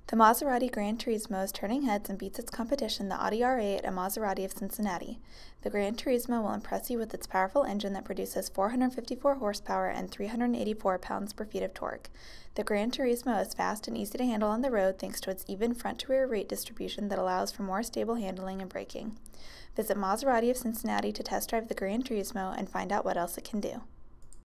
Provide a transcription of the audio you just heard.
The Maserati GranTurismo is turning heads and beats its competition, the Audi R8 and Maserati of Cincinnati. The GranTurismo will impress you with its powerful engine that produces 454 horsepower and 384 pounds-per-feet of torque. The GranTurismo is fast and easy to handle on the road thanks to its even front-to-rear weight distribution that allows for more stable handling and braking. Visit Maserati of Cincinnati to test drive the GranTurismo and find out what else it can do.